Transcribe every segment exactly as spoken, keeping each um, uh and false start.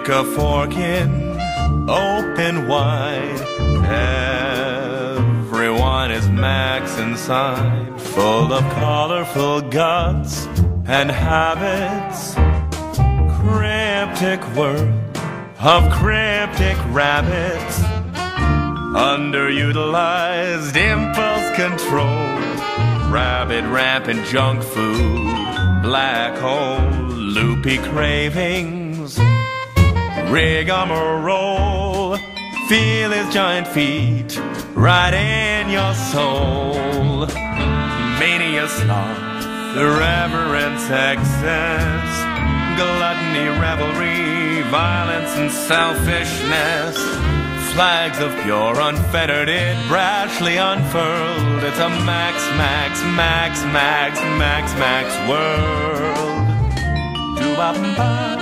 Stick a fork in, open wide. Everyone is Max inside, full of colorful guts and habits. Cryptic world of cryptic rabbits. Underutilized impulse control. Rabbit rampant junk food. Black hole loopy cravings. Rigmarole. Feel his giant feet right in your soul. Mania, sloth, irreverence, excess. Gluttony, revelry, violence and selfishness. Flags of pure, unfettered, it brashly unfurled. It's a max, max, max, max, max, max world. Do-ba-ba,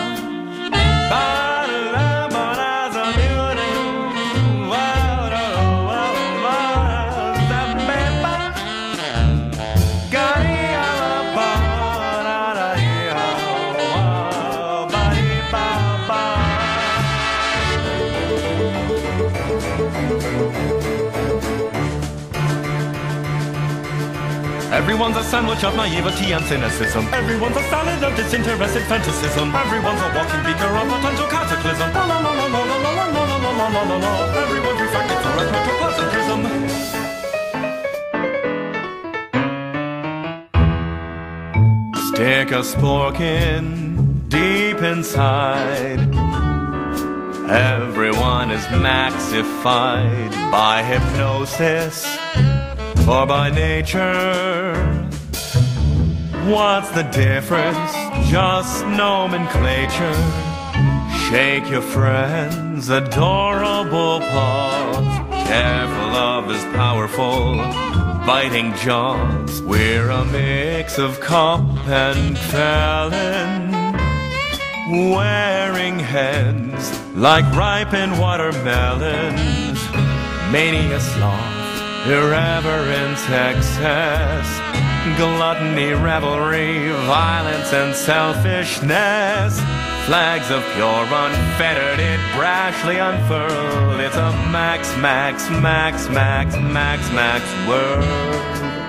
everyone's a sandwich of naivety and cynicism. Everyone's a salad of disinterested fantasism. Everyone's a walking beaker of potential cataclysm. La la la la la la la la la la la la la. Everyone's refracted through a protoplasm prism. Stick a spork in deep inside. Everyone is maxified by hypnosis. Or by nature. What's the difference? Just nomenclature. Shake your friend's adorable paws. Careful of his powerful, biting jaws. We're a mix of cop and felon, wearing heads like ripened watermelons. Mania, sloth, irreverence, excess, gluttony, revelry, violence and selfishness. Flags of pure, unfettered, it brashly unfurled. It's a max, max, max, max, max, max world.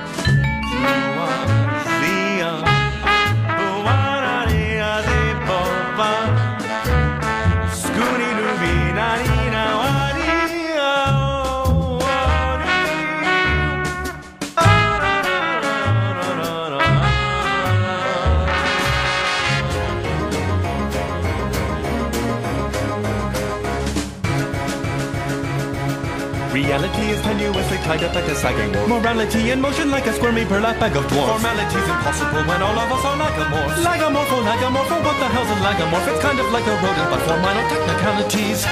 Reality is tenuously tied up like a sagging warp. Morality in motion like a squirmy burlap bag of dwarfs. Formality's impossible when all of us are lagomorphs. Lagomorpho, lagomorpho, what the hell's a lagomorph? It's kind of like a rodent, but for minor technicalities.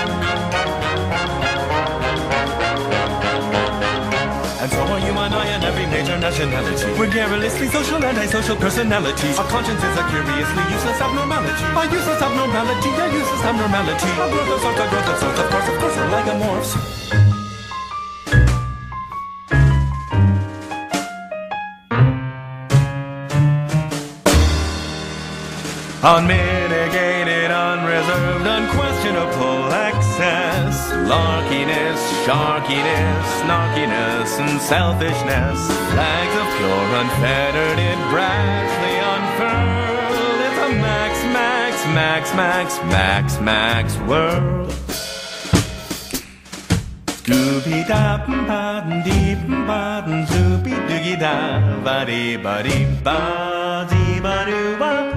And so are you and I and every major nationality. We're garrulously social, antisocial personalities. Our conscience is a curiously useless abnormality. A useless abnormality, a useless abnormality. A growth of sorts, a growth of sorts, of course, of course, we're lagomorphs. Unmitigated, unreserved, unquestionable excess. Larkiness, sharkiness, snarkiness, and selfishness. Flags of pure, unfettered, it brashly unfurled. It's a max, max, max, max, max, max world. Scooby-da-ba-dee-ba-dee-zoopy-doogie-da, ba-dee-ba-dee-ba-dee-ba-doo-ba.